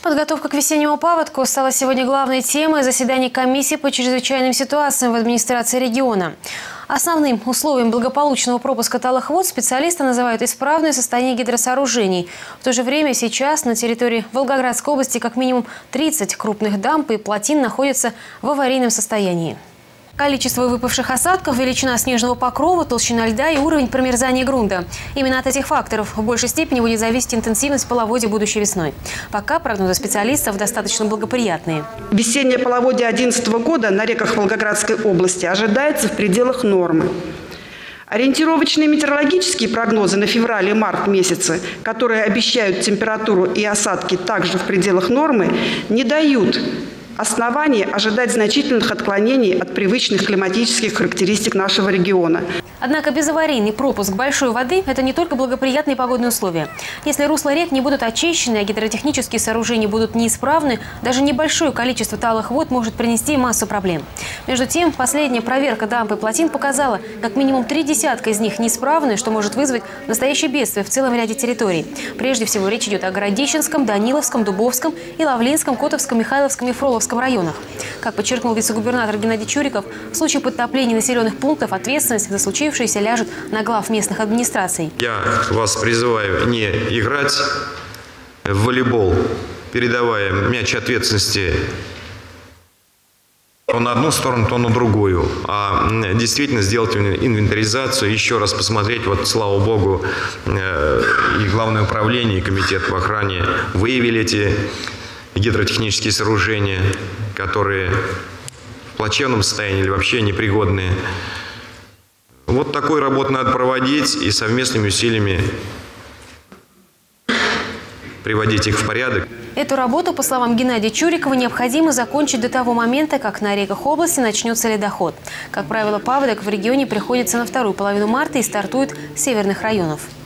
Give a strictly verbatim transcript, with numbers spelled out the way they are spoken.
Подготовка к весеннему паводку стала сегодня главной темой заседаний комиссии по чрезвычайным ситуациям в администрации региона. Основным условием благополучного пропуска талых вод специалисты называют исправное состояние гидросооружений. В то же время сейчас на территории Волгоградской области как минимум тридцать крупных дамб и плотин находятся в аварийном состоянии. Количество выпавших осадков, величина снежного покрова, толщина льда и уровень промерзания грунта. Именно от этих факторов в большей степени будет зависеть интенсивность половодья будущей весной. Пока прогнозы специалистов достаточно благоприятные. Весеннее половодье две тысячи одиннадцатого года на реках Волгоградской области ожидается в пределах нормы. Ориентировочные метеорологические прогнозы на февраль и март месяцы, которые обещают температуру и осадки также в пределах нормы, не дают основания ожидать значительных отклонений от привычных климатических характеристик нашего региона. Однако безаварийный пропуск большой воды – это не только благоприятные погодные условия. Если русла рек не будут очищены, а гидротехнические сооружения будут неисправны, даже небольшое количество талых вод может принести массу проблем. Между тем, последняя проверка дамб и плотин показала, как минимум три десятка из них неисправны, что может вызвать настоящее бедствие в целом ряде территорий. Прежде всего, речь идет о Городищенском, Даниловском, Дубовском и Лавлинском, Котовском, Михайловском и Фроловском районах. Как подчеркнул вице-губернатор Геннадий Чуриков, в случае подтопления населенных пунктов ответственность за случившееся ляжет на глав местных администраций. Я вас призываю не играть в волейбол, передавая мяч ответственности то на одну сторону, то на другую, а действительно сделать инвентаризацию, еще раз посмотреть, вот слава богу, и Главное управление, и Комитет по охране выявили эти гидротехнические сооружения, которые в плачевном состоянии или вообще непригодные. Вот такую работу надо проводить и совместными усилиями приводить их в порядок. Эту работу, по словам Геннадия Чурикова, необходимо закончить до того момента, как на реках области начнется ледоход. Как правило, паводок в регионе приходится на вторую половину марта и стартует с северных районов.